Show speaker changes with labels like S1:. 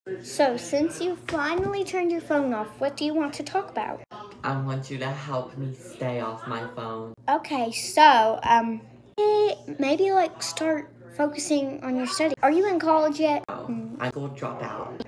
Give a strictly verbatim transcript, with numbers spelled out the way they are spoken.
S1: So, since you finally turned your phone off, what do you want to talk about?
S2: I want you to help me stay off my phone.
S1: Okay, so, um, eh, maybe like start focusing on your study. Are you in college yet?
S2: Oh, I'm a school dropout.